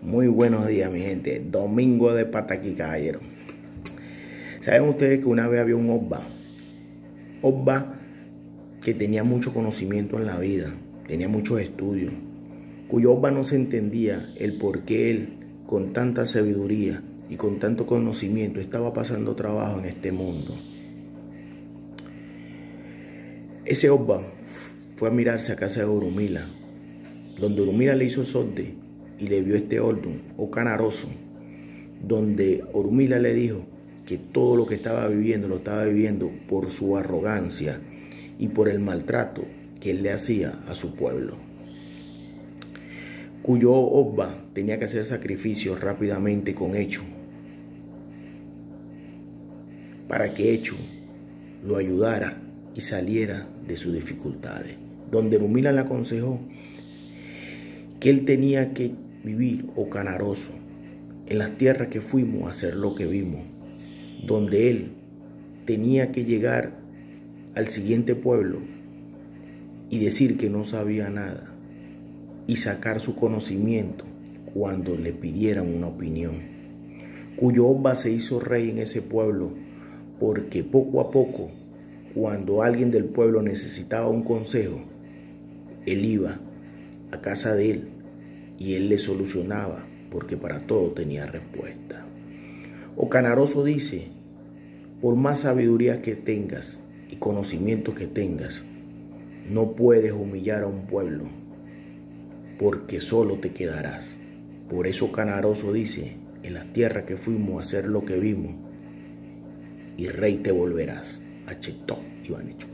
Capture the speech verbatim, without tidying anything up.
Muy buenos días, mi gente. Domingo de Pataquí, caballero. ¿Saben ustedes que una vez había un Obba? Obba que tenía mucho conocimiento en la vida, tenía muchos estudios, cuyo Obba no se entendía el por qué él, con tanta sabiduría y con tanto conocimiento, estaba pasando trabajo en este mundo. Ese Obba fue a mirarse a casa de Orunmila, donde Orunmila le hizo sorte y le vio este Oldum o Canaroso, donde Orunmila le dijo que todo lo que estaba viviendo lo estaba viviendo por su arrogancia y por el maltrato que él le hacía a su pueblo, cuyo Obba tenía que hacer sacrificios rápidamente con Echu, para que Echu lo ayudara y saliera de sus dificultades, donde Orunmila le aconsejó que él tenía que vivir o Canaroso en las tierras que fuimos a hacer lo que vimos, donde él tenía que llegar al siguiente pueblo y decir que no sabía nada y sacar su conocimiento cuando le pidieran una opinión, cuyo Obba se hizo rey en ese pueblo, porque poco a poco, cuando alguien del pueblo necesitaba un consejo, él iba a casa de él y él le solucionaba, porque para todo tenía respuesta. O Canaroso dice: por más sabiduría que tengas y conocimiento que tengas, no puedes humillar a un pueblo, porque solo te quedarás. Por eso Canaroso dice: en las tierras que fuimos a hacer lo que vimos, y rey te volverás. Achetó Iván Hecho.